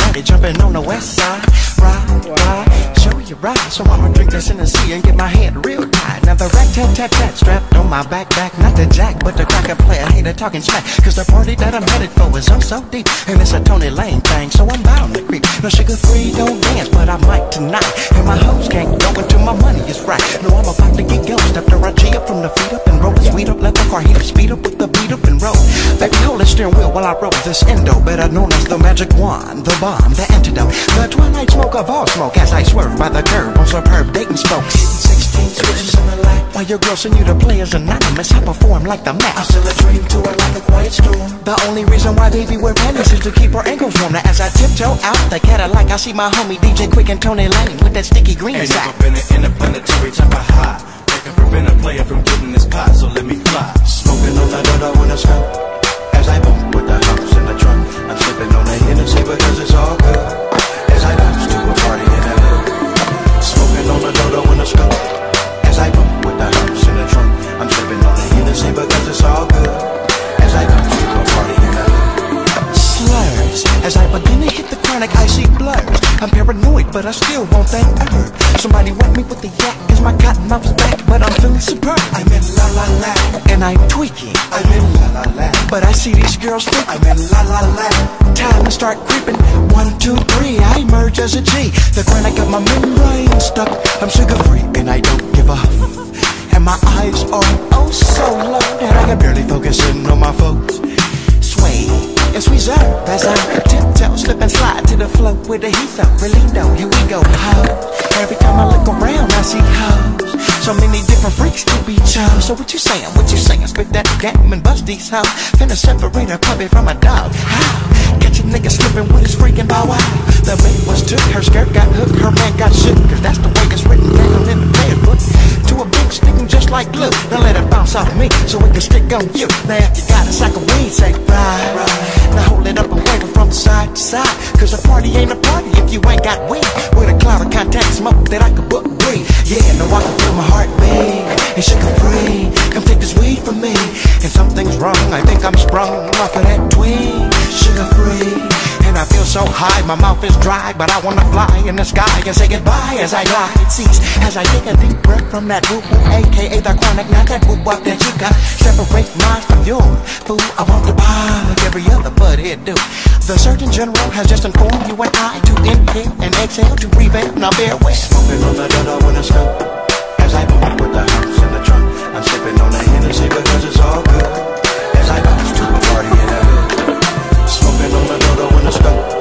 party jumping on the west side. Ride, show you right. So I'ma drink this in the sea and get my head real tight. Now the rat-tat-tat-tat strapped on my backpack. Not the jack, but the cracker player hater talking smack. Cause the party that I'm headed for is so deep. And it's a Tony Lane thing, so I'm bound to creep. No sugar free, don't dance, but I might tonight. And my hopes can't go until my money is right. No, I'm about to get ghost after I G up from the feet up and roll the sweet up. Let the car heat up, speed up with the beat up and roll. Baby, hold the steering wheel while I roll this endo, better known as the magic wand, the bomb, the antidote, the twilight smoke of all smoke as I swerve by the curb on superb dating spokes. 16 switches in the light while your girl send you the players anonymous. I perform like the Mac. I still a dream to her like a quiet storm. The only reason why baby wear panties is to keep her ankles warm. Now as I tiptoe out the Cadillac, I see my homie DJ Quick and Tony Lane with that sticky green sack. Ain't never been an interplanetary type of high that can prevent a player from getting this pot, so let me fly. Smoking on that dodo in a skunk as I bump with the house in the trunk. I'm sipping on the Hennessy because it's all good as I bounce to a party in the hood. Smoking on the dodo in a skunk as I bump with the house in the trunk. I'm sipping on the Hennessy because it's all good as I bounce to a party in the hood. Slurs as I begin to hit the chronic, I see blurs. I'm paranoid, but I still want that herb. Somebody whack me with the yak, cause my cotton mouth is back, but I'm feeling superb. I'm in la la la, and I'm tweaking. I'm in la la la, but I see these girls think I'm in la la la. Time to start creeping. 1, 2, 3, I emerge as a G. The chronic of my membrane stuck. I'm sugar free and I don't give up. And my eyes are oh so low that I can barely focus in on my folks. Sway and squeeze up as I tiptoe, slip and slide to the flow with the heat up. Really though, here we go. Hoes. Every time I look around, I see hoes. So many different freaks to be chose. So what you saying? What you saying? Spit that game and bust these hoes. Finna separate a puppy from a dog. How? Catch a nigga slipping with his freaking bow wow. The maid was took, her skirt got hooked, her man got shook. Cause that's the way it's written down in the playbook. To a big sticking just like glue. Now let it bounce off me so it can stick on you. Now if you got a sack of weed, say right. Now hold it up and wave it from side to side. Cause a party ain't a party if you ain't got weed. With a cloud of contact smoke that I could book breathe. Yeah, no, I can feel my heart beat. And sugar free, come take this weed from me. And something's wrong, I think I'm sprung off of that tweed. Sugar free, and I feel so high, my mouth is dry. But I wanna fly in the sky and say goodbye as I glide. It cease as I take a deep breath from that boo-boo, aka the chronic, not that boo-bop that you got. Separate mine from yours, fool, I want to buy like every other butthead do. The Surgeon General has just informed you and I to inhale and exhale to revamp. Now bear with. Smoking on the dodo in a skunk as I bump with the house in the trunk. I'm sipping on the Hennessy because it's all good as I bounce to a party in the hood. Smoking on the dodo in a skunk